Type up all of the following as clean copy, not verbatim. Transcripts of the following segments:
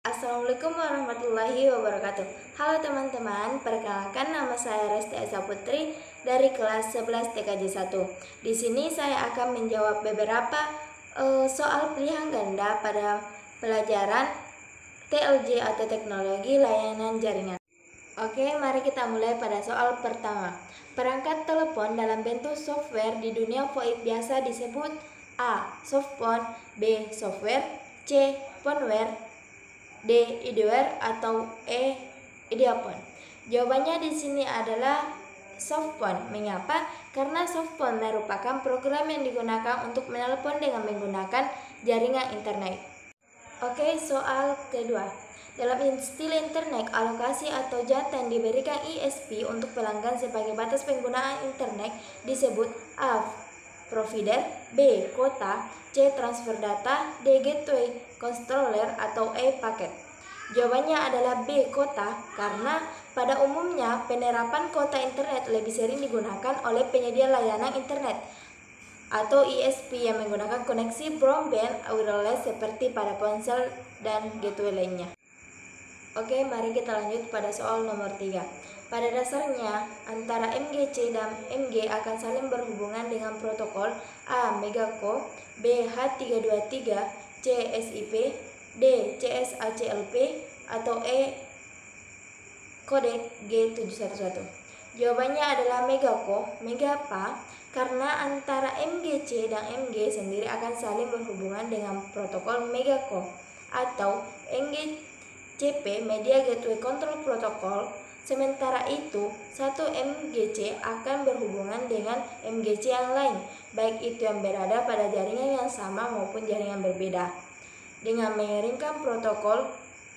Assalamualaikum warahmatullahi wabarakatuh. Halo teman-teman, perkenalkan nama saya Resti Esa Putri dari kelas 11 TKJ 1. Di sini saya akan menjawab beberapa soal pilihan ganda pada pelajaran TLJ atau Teknologi Layanan Jaringan. Oke, mari kita mulai pada soal pertama. Perangkat telepon dalam bentuk software di dunia VoIP biasa disebut A. Softphone, B. Software, C. Phoneware, D. Ideware, atau E. Ideaphone. Jawabannya di sini adalah softphone. Mengapa? Karena softphone merupakan program yang digunakan untuk menelepon dengan menggunakan jaringan internet. Oke, soal kedua. Dalam istilah internet, alokasi atau jatah yang diberikan ISP untuk pelanggan sebagai batas penggunaan internet disebut A. Provider, B. Kuota, C. Transfer data, D. Gateway controller, atau E. Paket. Jawabannya adalah B. Kuota, karena pada umumnya penerapan kuota internet lebih sering digunakan oleh penyedia layanan internet atau ISP yang menggunakan koneksi broadband wireless seperti pada ponsel dan gateway lainnya. Oke, mari kita lanjut pada soal nomor 3. Pada dasarnya, antara MGC dan MG akan saling berhubungan dengan protokol A. Megacom, B. H323, C. SIP, D. CSACLP, atau E. Kodek G711. Jawabannya adalah Megacom. Mengapa? Karena antara MGC dan MG sendiri akan saling berhubungan dengan protokol Megacom atau MGCP, Media Gateway Control Protocol. Sementara itu, satu MGC akan berhubungan dengan MGC yang lain, baik itu yang berada pada jaringan yang sama maupun jaringan berbeda, dengan mengirimkan protokol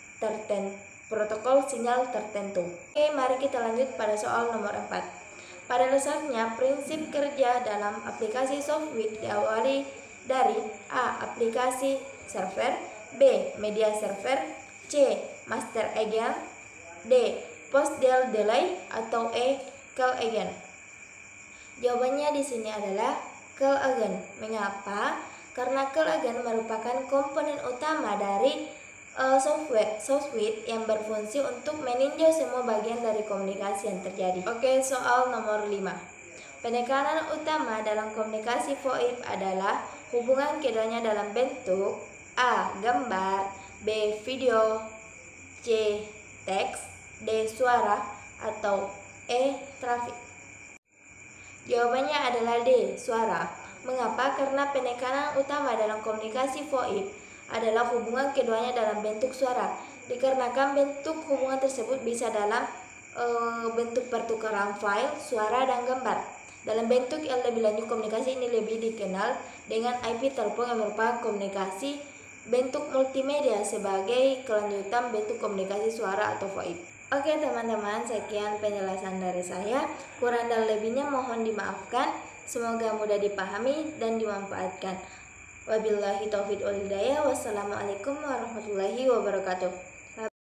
sinyal tertentu. Oke, mari kita lanjut pada soal nomor 4. Pada dasarnya, prinsip kerja dalam aplikasi software diawali dari A. Aplikasi server, B. Media server, C. Master agent, D. Post delay, atau E. Call agent. Jawabannya di sini adalah call agent. Mengapa? Karena call agent merupakan komponen utama dari software yang berfungsi untuk meninjau semua bagian dari komunikasi yang terjadi. Oke, soal nomor 5. Penekanan utama dalam komunikasi VoIP adalah hubungan keduanya dalam bentuk A. Gambar, B. Video, C. Teks, D. Suara, atau E. Trafik. Jawabannya adalah D. Suara. Mengapa? Karena penekanan utama dalam komunikasi VoIP adalah hubungan keduanya dalam bentuk suara. Dikarenakan bentuk hubungan tersebut bisa dalam bentuk pertukaran file, suara, dan gambar. Dalam bentuk yang lebih lanjut, komunikasi ini lebih dikenal dengan IP telepon yang merupakan komunikasi bentuk multimedia sebagai kelanjutan bentuk komunikasi suara atau VoIP. Oke teman-teman, sekian penjelasan dari saya. Kurang dan lebihnya mohon dimaafkan. Semoga mudah dipahami dan dimanfaatkan. Wabillahi taufiq wal hidayah. Wassalamualaikum warahmatullahi wabarakatuh.